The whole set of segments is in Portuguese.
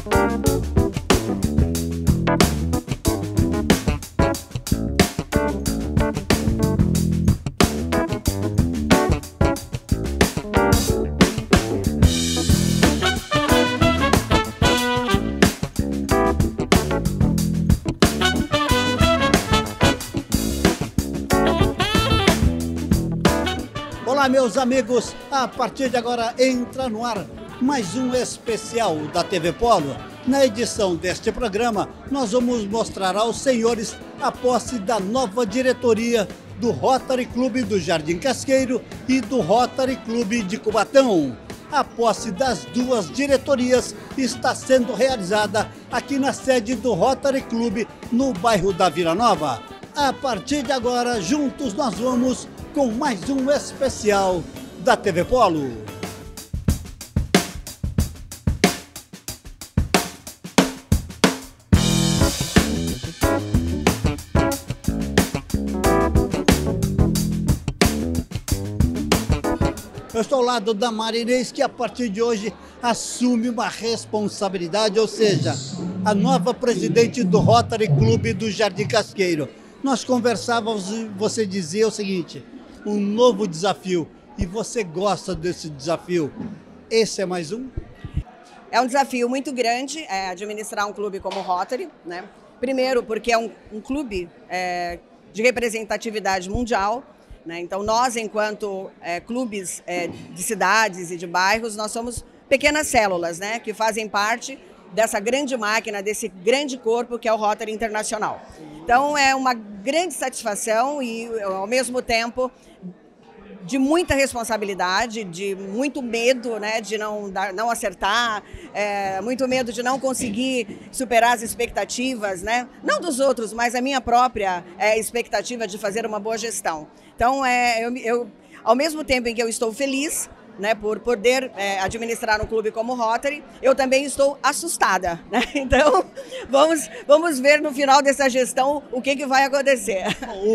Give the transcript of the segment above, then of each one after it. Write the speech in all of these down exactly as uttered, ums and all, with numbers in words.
Olá, meus amigos, a partir de agora entra no ar mais um especial da T V Polo. Na edição deste programa, nós vamos mostrar aos senhores a posse da nova diretoria do Rotary Clube do Jardim Casqueiro e do Rotary Clube de Cubatão. A posse das duas diretorias está sendo realizada aqui na sede do Rotary Clube, no bairro da Vila Nova. A partir de agora, juntos nós vamos com mais um especial da T V Polo. Eu estou ao lado da Marinês, que a partir de hoje assume uma responsabilidade, ou seja, a nova presidente do Rotary Clube do Jardim Casqueiro. Nós conversávamos e você dizia o seguinte: um novo desafio, e você gosta desse desafio. Esse é mais um? É um desafio muito grande é, administrar um clube como o Rotary, né? Primeiro porque é um, um clube é, de representatividade mundial, né? Então nós, enquanto é, clubes é, de cidades e de bairros, nós somos pequenas células, né? Que fazem parte dessa grande máquina, desse grande corpo que é o Rotary Internacional. Então é uma grande satisfação e, ao mesmo tempo, de muita responsabilidade, de muito medo, né, de não, dar, não acertar, é, muito medo de não conseguir superar as expectativas, né, não dos outros, mas a minha própria é, expectativa de fazer uma boa gestão. Então, é, eu, eu, ao mesmo tempo em que eu estou feliz, né, por poder é, administrar um clube como o Rotary, eu também estou assustada, né? Então vamos, vamos ver no final dessa gestão o que, que vai acontecer.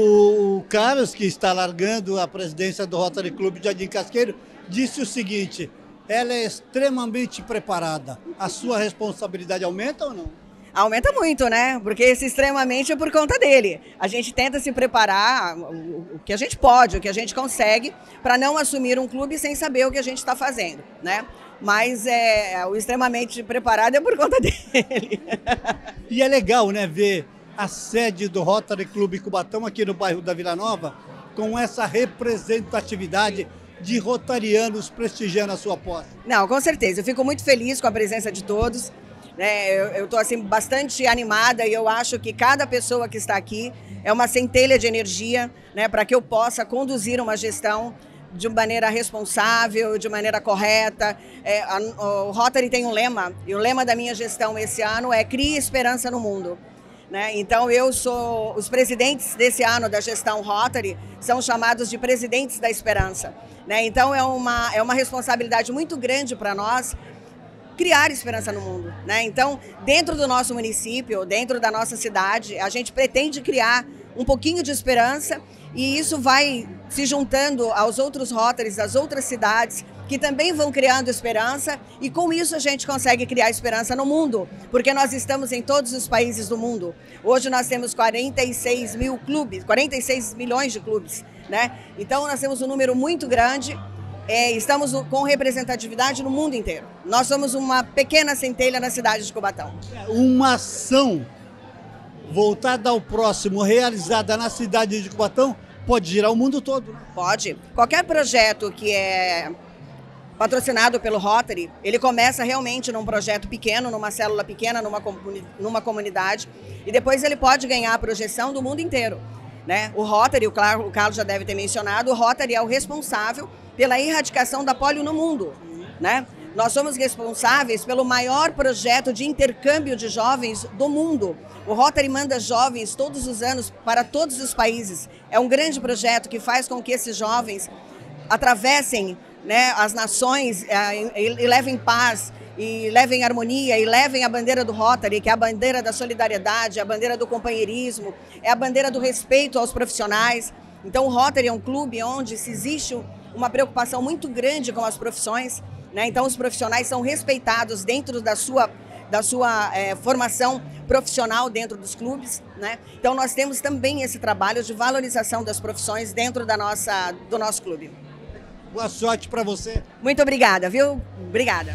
O Carlos, que está largando a presidência do Rotary Clube de Jardim Casqueiro, disse o seguinte: ela é extremamente preparada. A sua responsabilidade aumenta ou não? Aumenta muito, né? Porque esse extremamente é por conta dele. A gente tenta se preparar o que a gente pode, o que a gente consegue, para não assumir um clube sem saber o que a gente está fazendo, né? Mas é, o extremamente preparado é por conta dele. E é legal, né, ver a sede do Rotary Clube Cubatão aqui no bairro da Vila Nova, com essa representatividade de rotarianos prestigiando a sua posse. Não, com certeza. Eu fico muito feliz com a presença de todos. É, eu estou assim, bastante animada e eu acho que cada pessoa que está aqui é uma centelha de energia, né, para que eu possa conduzir uma gestão de maneira responsável, de maneira correta. É, a, o Rotary tem um lema, e o lema da minha gestão esse ano é Crie Esperança no Mundo. Né? Então eu sou, os presidentes desse ano da gestão Rotary são chamados de presidentes da esperança. Né? Então é uma, é uma responsabilidade muito grande para nós criar esperança no mundo, né? Então, dentro do nosso município, dentro da nossa cidade, a gente pretende criar um pouquinho de esperança e isso vai se juntando aos outros Rotarys das outras cidades que também vão criando esperança e com isso a gente consegue criar esperança no mundo, porque nós estamos em todos os países do mundo. Hoje nós temos quarenta e seis mil clubes, quarenta e seis milhões de clubes, né? Então nós temos um número muito grande. É, estamos com representatividade no mundo inteiro. Nós somos uma pequena centelha na cidade de Cubatão. Uma ação voltada ao próximo, realizada na cidade de Cubatão, pode girar o mundo todo. Pode. Qualquer projeto que é patrocinado pelo Rotary, ele começa realmente num projeto pequeno, numa célula pequena, numa, comuni numa comunidade, e depois ele pode ganhar a projeção do mundo inteiro. Né? O Rotary, o Carlos já deve ter mencionado, o Rotary é o responsável pela erradicação da polio no mundo, né? Nós somos responsáveis pelo maior projeto de intercâmbio de jovens do mundo. O Rotary manda jovens todos os anos para todos os países. É um grande projeto que faz com que esses jovens atravessem, né, as nações e, e levem paz, e levem harmonia, e levem a bandeira do Rotary, que é a bandeira da solidariedade, a bandeira do companheirismo, é a bandeira do respeito aos profissionais. Então o Rotary é um clube onde se existe uma preocupação muito grande com as profissões, né? Então os profissionais são respeitados dentro da sua da sua é, formação profissional dentro dos clubes, né? Então nós temos também esse trabalho de valorização das profissões dentro da nossa, do nosso clube. Boa sorte para você. Muito obrigada, viu? Obrigada.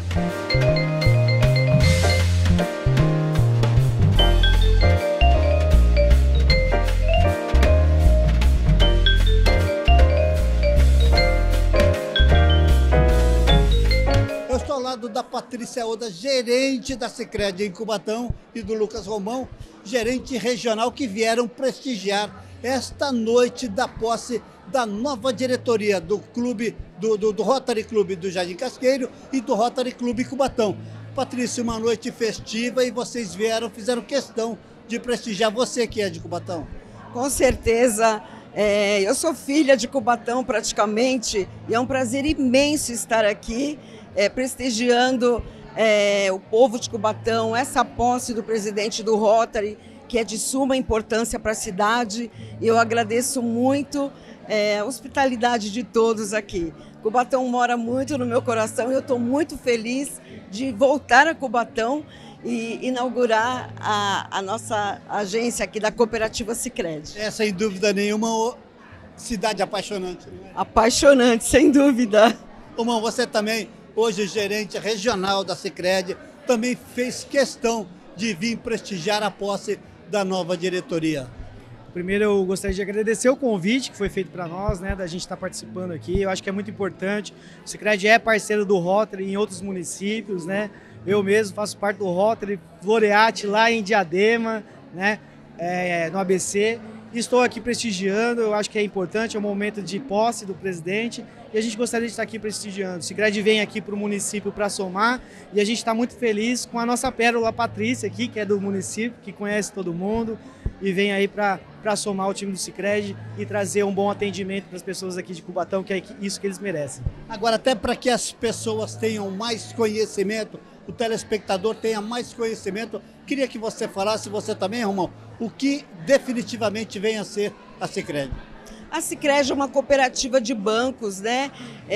Eu estou ao lado da Patrícia Oda, gerente da Sicredi em Cubatão, e do Lucas Romão, gerente regional, que vieram prestigiar esta noite da posse da nova diretoria do clube, do, do, do Rotary Clube do Jardim Casqueiro e do Rotary Clube Cubatão. Patrícia, uma noite festiva, e vocês vieram, fizeram questão de prestigiar você, que é de Cubatão. Com certeza, é, eu sou filha de Cubatão praticamente, e é um prazer imenso estar aqui é, prestigiando é, o povo de Cubatão, essa posse do presidente do Rotary, que é de suma importância para a cidade. Eu agradeço muito é, a hospitalidade de todos aqui. Cubatão mora muito no meu coração e eu estou muito feliz de voltar a Cubatão e inaugurar a, a nossa agência aqui da Cooperativa Sicredi. É, sem dúvida nenhuma, cidade apaixonante. Não é? Apaixonante, sem dúvida. Romão, você também, hoje gerente regional da Sicredi, também fez questão de vir prestigiar a posse da nova diretoria. Primeiro, eu gostaria de agradecer o convite que foi feito para nós, né, da gente estar participando aqui. Eu acho que é muito importante. O Sicredi é parceiro do Rotary em outros municípios, né? Eu mesmo faço parte do Rotary Floreat lá em Diadema, né, é, no A B C. Estou aqui prestigiando, eu acho que é importante, é um momento de posse do presidente e a gente gostaria de estar aqui prestigiando. O Sicredi vem aqui para o município para somar e a gente está muito feliz com a nossa pérola a Patrícia aqui, que é do município, que conhece todo mundo e vem aí para somar o time do Sicredi e trazer um bom atendimento para as pessoas aqui de Cubatão, que é isso que eles merecem. Agora, até para que as pessoas tenham mais conhecimento, o telespectador tenha mais conhecimento, queria que você falasse, você também, Romão, o que definitivamente vem a ser a Sicredi. A Sicredi é uma cooperativa de bancos, né,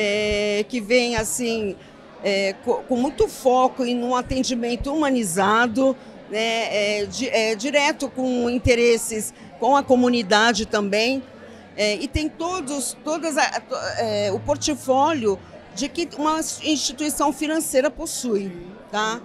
é, que vem assim, é, com, com muito foco em um atendimento humanizado, né, é, di, é, direto com interesses com a comunidade também, é, e tem todos, todas a, é, o portfólio de que uma instituição financeira possui, tá?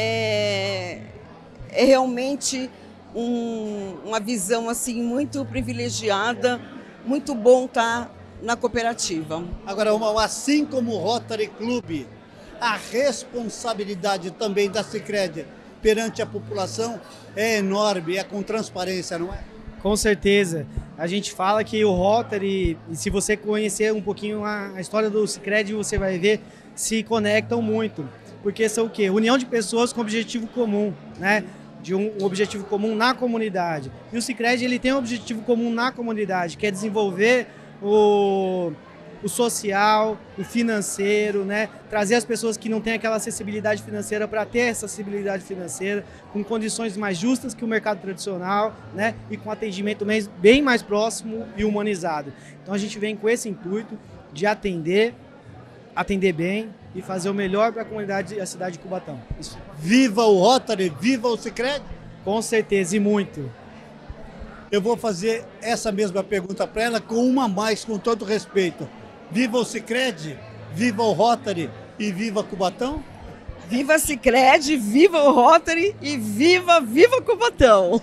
É, é realmente um, uma visão assim muito privilegiada, muito bom estar na cooperativa. Agora, Romão, assim como o Rotary Clube, a responsabilidade também da Sicredi perante a população é enorme, é com transparência, não é? Com certeza. A gente fala que o Rotary, e se você conhecer um pouquinho a, a história do Sicredi, você vai ver, se conectam muito. Porque são o quê? União de pessoas com objetivo comum, né? De um, um objetivo comum na comunidade. E o Sicredi, ele tem um objetivo comum na comunidade, que é desenvolver o, o social, o financeiro, né? Trazer as pessoas que não têm aquela acessibilidade financeira para ter essa acessibilidade financeira, com condições mais justas que o mercado tradicional, né? E com atendimento bem mais próximo e humanizado. Então a gente vem com esse intuito de atender, atender bem e fazer o melhor para a comunidade e a cidade de Cubatão. Isso. Viva o Rotary, viva o Sicredi? Com certeza, e muito. Eu vou fazer essa mesma pergunta para ela com uma a mais, com todo respeito. Viva o Sicredi, viva o Rotary e viva Cubatão? Viva Sicredi, viva o Rotary e viva, viva Cubatão!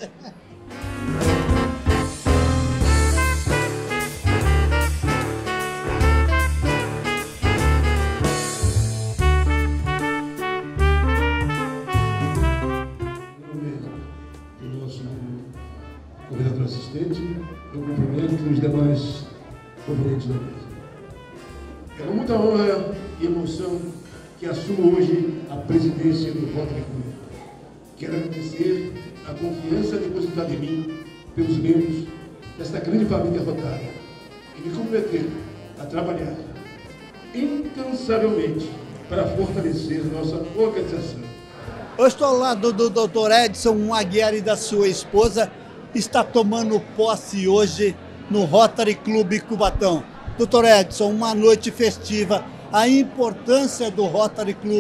O nosso convidado assistente, eu cumprimento os demais componentes da mesa. É com muita honra e emoção que assumo hoje a presidência do Rotary Clube. Quero agradecer a confiança depositada em mim pelos membros desta grande família rotária e me comprometer a trabalhar incansavelmente para fortalecer nossa organização. Eu estou ao lado do doutor Edson Aguiar e da sua esposa, está tomando posse hoje no Rotary Clube Cubatão. doutor Edson, uma noite festiva, a importância do Rotary Clube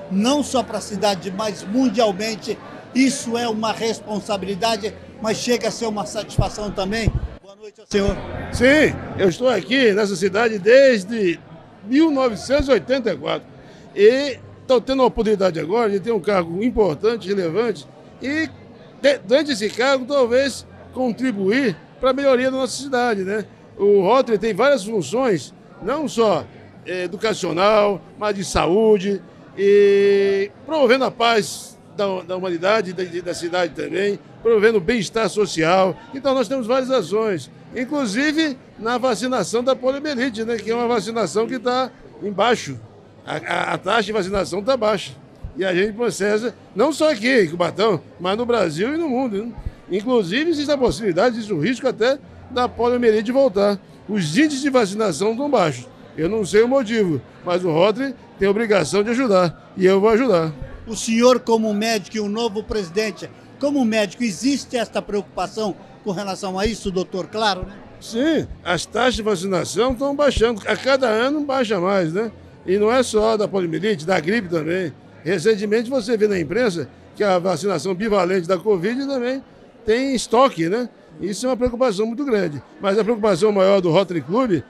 não só para a cidade, mas mundialmente. Isso é uma responsabilidade, mas chega a ser uma satisfação também. Boa noite, senhor. Sim, eu estou aqui nessa cidade desde mil novecentos e oitenta e quatro e estou tendo a oportunidade agora de ter um cargo importante, relevante e, durante esse cargo, talvez contribuir para a melhoria da nossa cidade, né? O Rotary tem várias funções, não só é, educacional, mas de saúde, e promovendo a paz da, da humanidade, da, da cidade também, promovendo o bem-estar social. Então nós temos várias ações, inclusive na vacinação da poliomielite, né, que é uma vacinação que está embaixo. A, a, a taxa de vacinação está baixa. E a gente processa, não só aqui em Cubatão, mas no Brasil e no mundo, né? Inclusive existe a possibilidade, existe o risco até da poliomielite voltar. Os índices de vacinação estão baixos. Eu não sei o motivo, mas o Rotary tem a obrigação de ajudar, e eu vou ajudar. O senhor, como médico e o novo presidente, como médico, existe esta preocupação com relação a isso, doutor? Claro, né? Sim, as taxas de vacinação estão baixando. A cada ano baixa mais, né? E não é só da poliomielite, da gripe também. Recentemente você vê na imprensa que a vacinação bivalente da Covid também tem estoque, né? Isso é uma preocupação muito grande. Mas a preocupação maior do Rotary Club,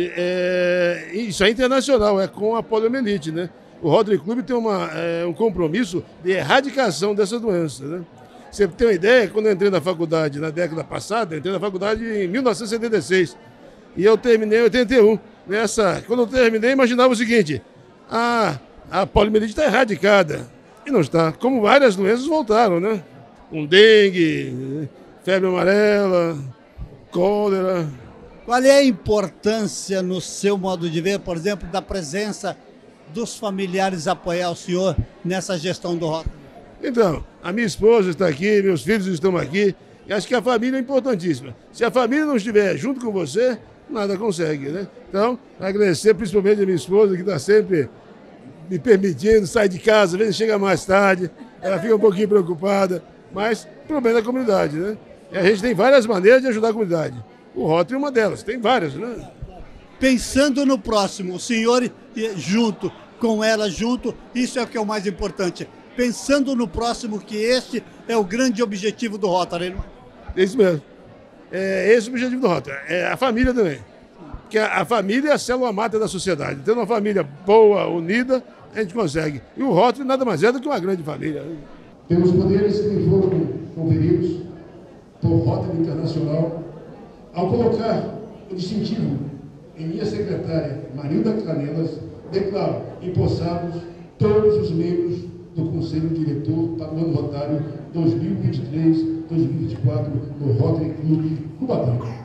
é, isso é internacional, é com a poliomielite, né? O Rotary Club tem uma, é, um compromisso de erradicação dessa doença, né? Você tem uma ideia, quando eu entrei na faculdade na década passada, eu entrei na faculdade em mil novecentos e setenta e seis e eu terminei em oitenta e um. Nessa, quando eu terminei, imaginava o seguinte: ah, a poliomielite está erradicada. E não está. Como várias doenças voltaram, né? Com dengue, febre amarela, cólera. Qual é a importância, no seu modo de ver, por exemplo, da presença dos familiares apoiar o senhor nessa gestão do Rotary? Então, a minha esposa está aqui, meus filhos estão aqui, e acho que a família é importantíssima. Se a família não estiver junto com você, nada consegue, né? Então, agradecer principalmente a minha esposa, que está sempre me permitindo sair de casa, às vezes chega mais tarde, ela fica um pouquinho preocupada, mas problema da comunidade, né? E a gente tem várias maneiras de ajudar a comunidade. O Rotary é uma delas, tem várias, né? Pensando no próximo, o senhor junto com ela, junto, isso é o que é o mais importante. Pensando no próximo, que este é o grande objetivo do Rotary, não é? É isso mesmo. É esse o objetivo do Rotary. É a família também. Porque a, a família é a célula máter da sociedade. Tendo uma família boa, unida, a gente consegue. E o Rotary nada mais é do que uma grande família. Temos poderes que foram conferidos por Rotary Internacional ao colocar o distintivo em minha secretária, Marilda Canelas, declaro empossados todos os membros do Conselho Diretor para o ano rotário dois mil e vinte e três, dois mil e vinte e quatro do Rotary Clube Cubatão.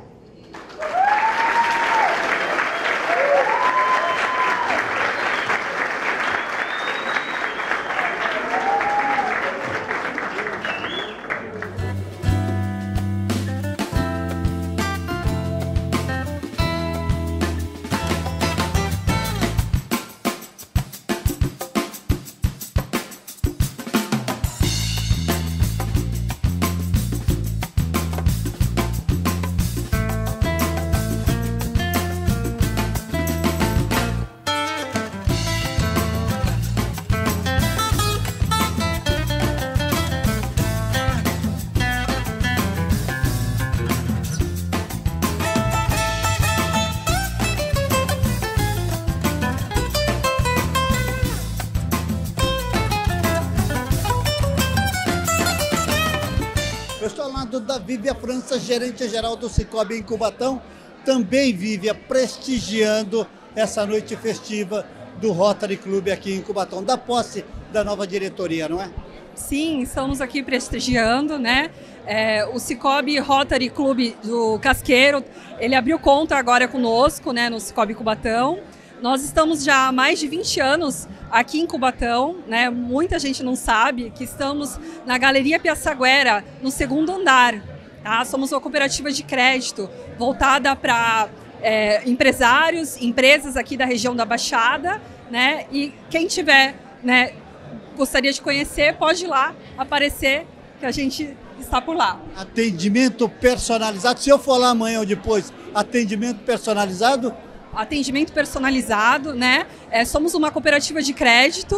Eu estou ao lado da Vívia França, gerente-geral do Cicobi em Cubatão. Também, Vívia, prestigiando essa noite festiva do Rotary Club aqui em Cubatão, da posse da nova diretoria, não é? Sim, estamos aqui prestigiando, né? É, o Cicobi Rotary Club do Casqueiro, ele abriu conta agora conosco, né, no Cicobi Cubatão. Nós estamos já há mais de vinte anos aqui em Cubatão, né? Muita gente não sabe que estamos na Galeria Piaçaguera, no segundo andar. Tá? Somos uma cooperativa de crédito voltada para é, empresários, empresas aqui da região da Baixada, né? E quem tiver, né, gostaria de conhecer, pode ir lá aparecer, que a gente está por lá. Atendimento personalizado. Se eu for lá amanhã ou depois, atendimento personalizado? Atendimento personalizado, né? É, somos uma cooperativa de crédito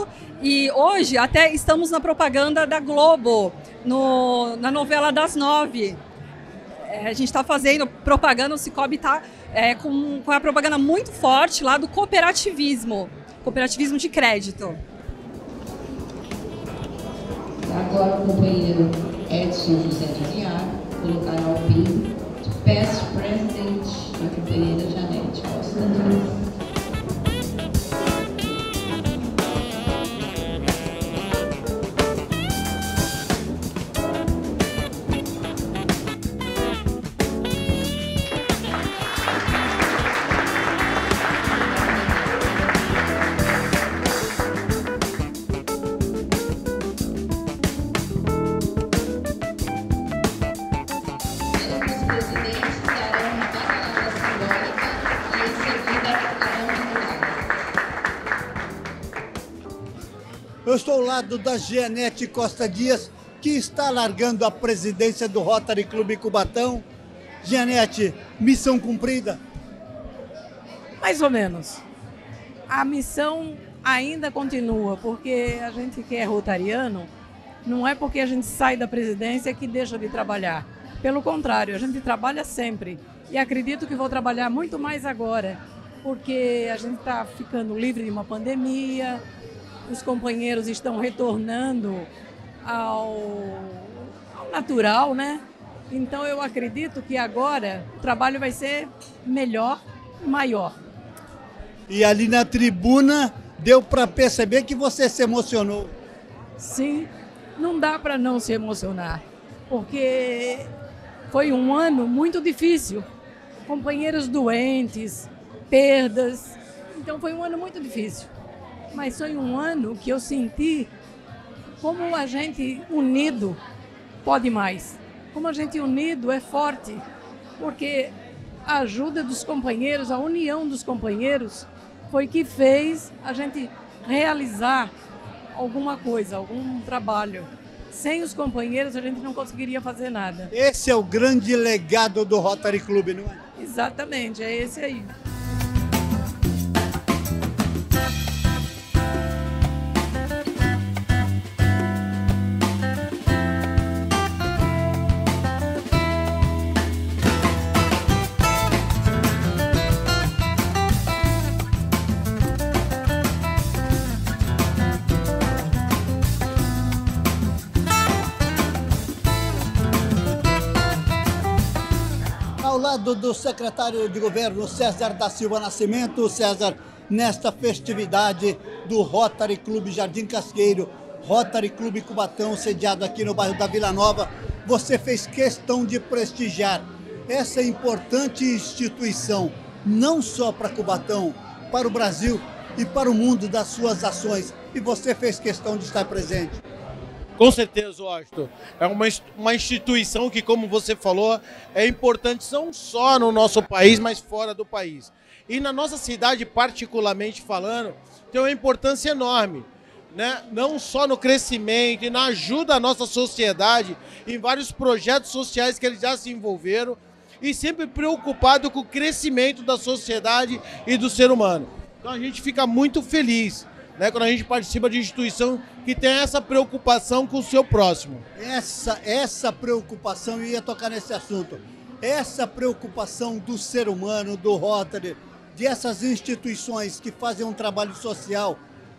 E hoje até estamos na propaganda da Globo, no, na novela das nove. É, a gente está fazendo propaganda, o Cicobi está é, com, com a propaganda muito forte lá do cooperativismo, cooperativismo de crédito. Agora o companheiro Edson José de Aguiar colocará ao vivo Past President, a companheira Janete Costa. Eu estou ao lado da Janete Costa Dias, que está largando a presidência do Rotary Clube Cubatão. Janete, missão cumprida? Mais ou menos. A missão ainda continua, porque a gente que é rotariano, não é porque a gente sai da presidência que deixa de trabalhar. Pelo contrário, a gente trabalha sempre. E acredito que vou trabalhar muito mais agora, porque a gente está ficando livre de uma pandemia, os companheiros estão retornando ao, ao natural, né? Então eu acredito que agora o trabalho vai ser melhor e maior. E ali na tribuna deu para perceber que você se emocionou. Sim, não dá para não se emocionar, porque foi um ano muito difícil. Companheiros doentes, perdas, então foi um ano muito difícil. Mas foi um ano que eu senti como a gente unido pode mais. Como a gente unido é forte, porque a ajuda dos companheiros, a união dos companheiros foi que fez a gente realizar alguma coisa, algum trabalho. Sem os companheiros a gente não conseguiria fazer nada. Esse é o grande legado do Rotary Clube, não é? Exatamente, é esse aí. Ao lado do secretário de governo César da Silva Nascimento. César, nesta festividade do Rotary Clube Jardim Casqueiro, Rotary Clube Cubatão, sediado aqui no bairro da Vila Nova, você fez questão de prestigiar essa importante instituição, não só para Cubatão, para o Brasil e para o mundo das suas ações. E você fez questão de estar presente. Com certeza, Washington. É uma, uma instituição que, como você falou, é importante não só no nosso país, mas fora do país. E na nossa cidade, particularmente falando, tem uma importância enorme, né? Não só no crescimento e na ajuda à nossa sociedade, em vários projetos sociais que eles já se envolveram, e sempre preocupado com o crescimento da sociedade e do ser humano. Então a gente fica muito feliz, né, quando a gente participa de instituição que tem essa preocupação com o seu próximo. Essa, essa preocupação, eu ia tocar nesse assunto, essa preocupação do ser humano, do Rotary, dessas instituições que fazem um trabalho social,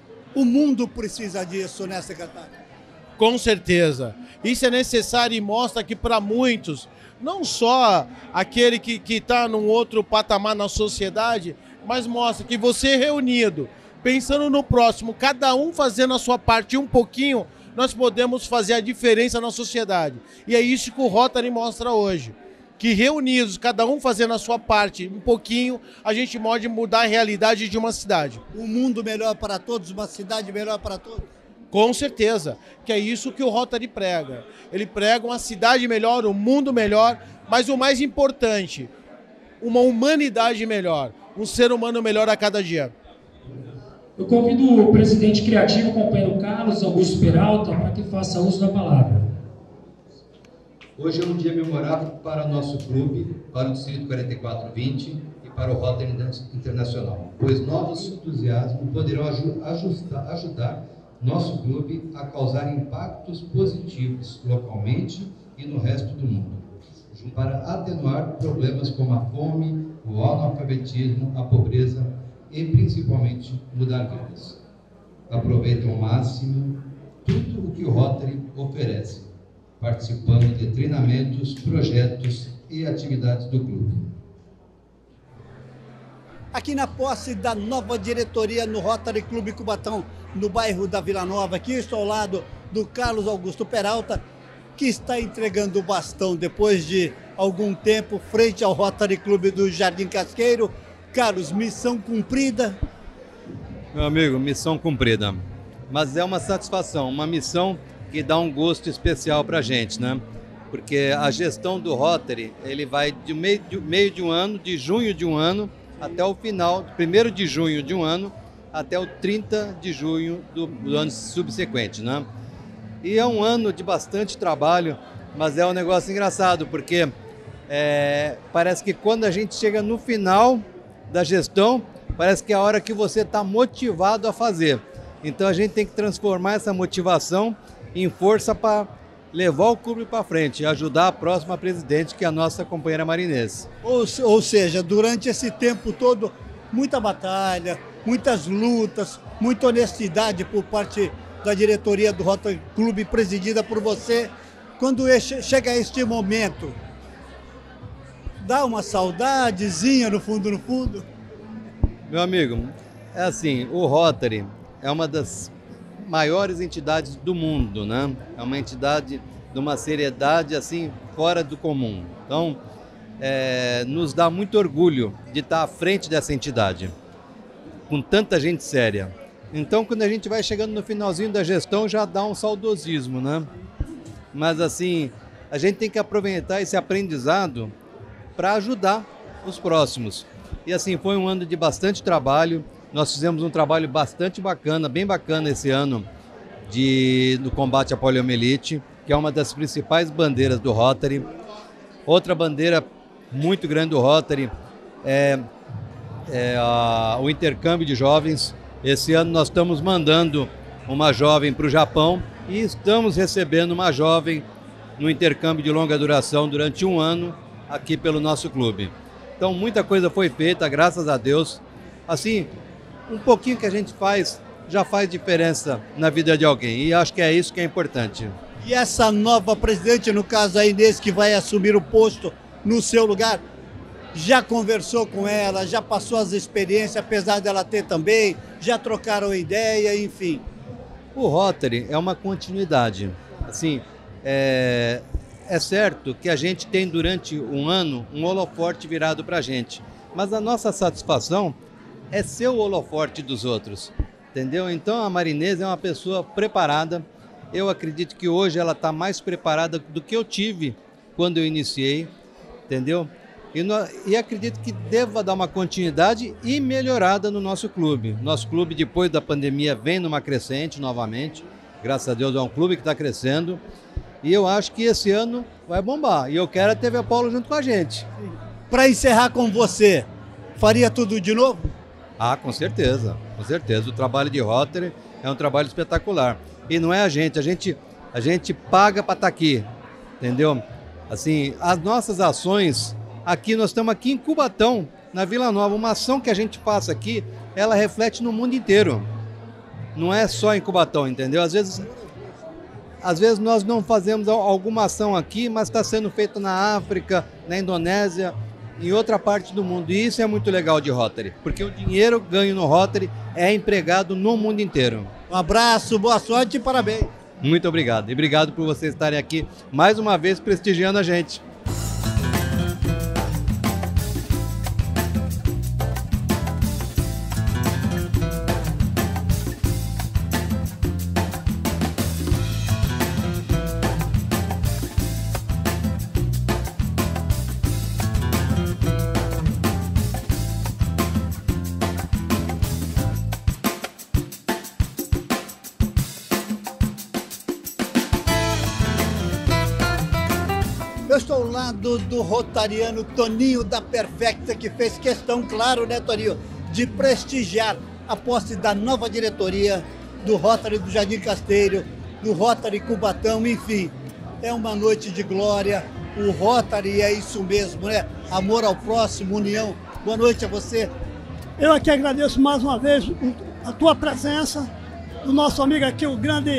o mundo precisa disso, né, secretário? Com certeza. Isso é necessário e mostra que para muitos, não só aquele que está num outro patamar na sociedade, mas mostra que você reunido, pensando no próximo, cada um fazendo a sua parte um pouquinho, nós podemos fazer a diferença na sociedade. E é isso que o Rotary mostra hoje. Que reunidos, cada um fazendo a sua parte um pouquinho, a gente pode mudar a realidade de uma cidade. Um mundo melhor para todos, uma cidade melhor para todos? Com certeza, que é isso que o Rotary prega. Ele prega uma cidade melhor, um mundo melhor, mas o mais importante, uma humanidade melhor, um ser humano melhor a cada dia. Eu convido o presidente criativo, companheiro Carlos Augusto Peralta, para que faça uso da palavra. Hoje é um dia memorável para o nosso clube, para o Distrito quarenta e quatro vinte e para o Rotary Internacional, pois novos entusiasmos poderão ajustar, ajudar nosso clube a causar impactos positivos localmente e no resto do mundo, para atenuar problemas como a fome, o analfabetismo, a pobreza e principalmente mudar vidas. Aproveitem ao máximo tudo o que o Rotary oferece, participando de treinamentos, projetos e atividades do clube. Aqui na posse da nova diretoria no Rotary Clube Cubatão, no bairro da Vila Nova, aqui estou ao lado do Carlos Augusto Peralta, que está entregando o bastão depois de algum tempo frente ao Rotary Clube do Jardim Casqueiro. Carlos, missão cumprida? Meu amigo, missão cumprida. Mas é uma satisfação, uma missão que dá um gosto especial para a gente, né? Porque a gestão do Rotary, ele vai de meio de, meio de um ano, de junho de um ano, até o final, primeiro de junho de um ano, até o trinta de junho do, do ano subsequente, né? E é um ano de bastante trabalho, mas é um negócio engraçado, porque é, parece que quando a gente chega no final da gestão, parece que é a hora que você está motivado a fazer. Então a gente tem que transformar essa motivação em força para levar o clube para frente e ajudar a próxima presidente, que é a nossa companheira Marinês. Ou, ou seja, durante esse tempo todo, muita batalha, muitas lutas, muita honestidade por parte da diretoria do Rotary Clube, presidida por você. Quando chega este momento, dá uma saudadezinha no fundo, no fundo? Meu amigo, é assim, o Rotary é uma das maiores entidades do mundo, né? É uma entidade de uma seriedade assim fora do comum. Então, é, nos dá muito orgulho de estar à frente dessa entidade, com tanta gente séria. Então, quando a gente vai chegando no finalzinho da gestão, já dá um saudosismo, né? Mas assim, a gente tem que aproveitar esse aprendizado para ajudar os próximos. E assim, foi um ano de bastante trabalho. Nós fizemos um trabalho bastante bacana, bem bacana esse ano, de, do combate à poliomielite, que é uma das principais bandeiras do Rotary. Outra bandeira muito grande do Rotary é, é a, o intercâmbio de jovens. Esse ano nós estamos mandando uma jovem para o Japão e estamos recebendo uma jovem no intercâmbio de longa duração durante um ano aqui pelo nosso clube. Então muita coisa foi feita, graças a Deus. Assim, um pouquinho que a gente faz já faz diferença na vida de alguém, e acho que é isso que é importante. E essa nova presidente, no caso a Inês, que vai assumir o posto no seu lugar, já conversou com ela, já passou as experiências, apesar dela ter também, já trocaram ideia, enfim. O Rotary é uma continuidade. Assim, é, é certo que a gente tem durante um ano um holoforte virado para a gente, mas a nossa satisfação é ser o holoforte dos outros, entendeu? Então a Marinês é uma pessoa preparada. Eu acredito que hoje ela está mais preparada do que eu tive quando eu iniciei, entendeu? E, no, e acredito que deva dar uma continuidade e melhorada no nosso clube. Nosso clube, depois da pandemia, vem numa crescente novamente. Graças a Deus é um clube que está crescendo. E eu acho que esse ano vai bombar. E eu quero a T V Polo junto com a gente. Para encerrar com você, faria tudo de novo? Ah, com certeza, com certeza. O trabalho de Rotary é um trabalho espetacular. E não é a gente, a gente, a gente paga para estar aqui, entendeu? Assim, as nossas ações, aqui nós estamos aqui em Cubatão, na Vila Nova. Uma ação que a gente passa aqui, ela reflete no mundo inteiro. Não é só em Cubatão, entendeu? Às vezes, às vezes nós não fazemos alguma ação aqui, mas está sendo feito na África, na Indonésia, em outra parte do mundo. E isso é muito legal de Rotary, porque o dinheiro ganho no Rotary é empregado no mundo inteiro. Um abraço, boa sorte e parabéns. Muito obrigado. E obrigado por vocês estarem aqui mais uma vez prestigiando a gente. Eu estou ao lado do rotariano Toninho da Perfecta, que fez questão, claro, né, Toninho, de prestigiar a posse da nova diretoria do Rotary do Jardim Casteiro, do Rotary Cubatão, enfim. É uma noite de glória. O Rotary é isso mesmo, né? Amor ao próximo, união. Boa noite a você. Eu aqui agradeço mais uma vez a tua presença, do nosso amigo aqui, o grande,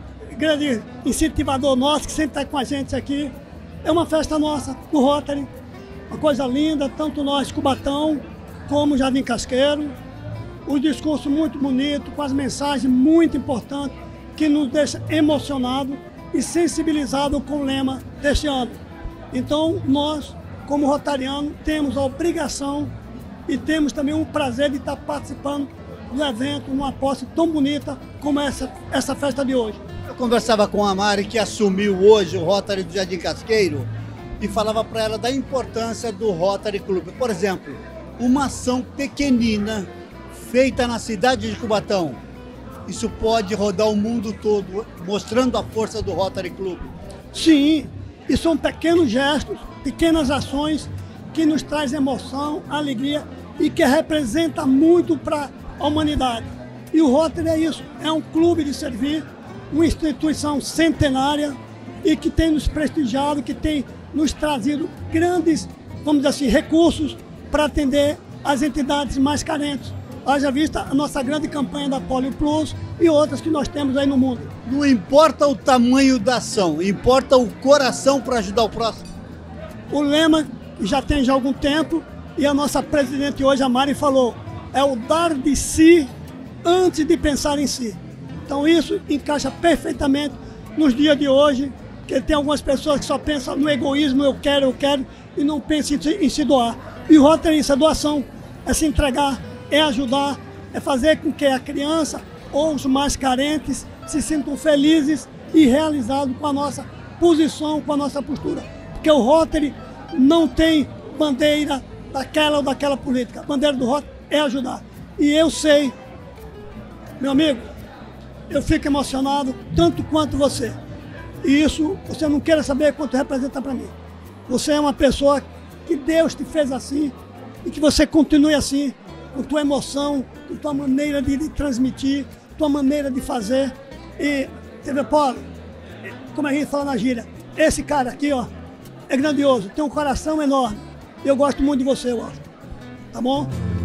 grande incentivador nosso, que sempre está com a gente aqui. É uma festa nossa, do Rotary, uma coisa linda, tanto nós, Cubatão, como Jardim Casqueiro. Um discurso muito bonito, com as mensagens muito importantes, que nos deixa emocionado e sensibilizado com o lema deste ano. Então, nós, como rotarianos, temos a obrigação e temos também o prazer de estar participando do evento, numa posse tão bonita como essa, essa festa de hoje. Eu conversava com a Mari, que assumiu hoje o Rotary do Jardim Casqueiro, e falava para ela da importância do Rotary Clube. Por exemplo, uma ação pequenina, feita na cidade de Cubatão, isso pode rodar o mundo todo, mostrando a força do Rotary Clube. Sim, e são pequenos gestos, pequenas ações que nos traz emoção, alegria e que representa muito para a humanidade. E o Rotary é isso, é um clube de servir, uma instituição centenária e que tem nos prestigiado, que tem nos trazido grandes, vamos dizer assim, recursos para atender as entidades mais carentes. Haja vista a nossa grande campanha da Polio Plus e outras que nós temos aí no mundo. Não importa o tamanho da ação, importa o coração para ajudar o próximo. O lema que já tem já algum tempo, e a nossa presidente hoje, a Mari, falou, é o dar de si antes de pensar em si. Então isso encaixa perfeitamente nos dias de hoje, que tem algumas pessoas que só pensam no egoísmo, eu quero, eu quero, e não pensam em, em se doar. E o Rotary é isso, é doação, é se entregar, é ajudar, é fazer com que a criança ou os mais carentes se sintam felizes e realizados com a nossa posição, com a nossa postura. Porque o Rotary não tem bandeira daquela ou daquela política. A bandeira do Rotary é ajudar. E eu sei, meu amigo, eu fico emocionado tanto quanto você. E isso, você não queira saber quanto representa para mim. Você é uma pessoa que Deus te fez assim e que você continue assim, com tua emoção, com tua maneira de, de transmitir, tua maneira de fazer. E, T V Polo, como a gente fala na gíria, esse cara aqui, ó, é grandioso, tem um coração enorme. Eu gosto muito de você, eu gosto. Tá bom?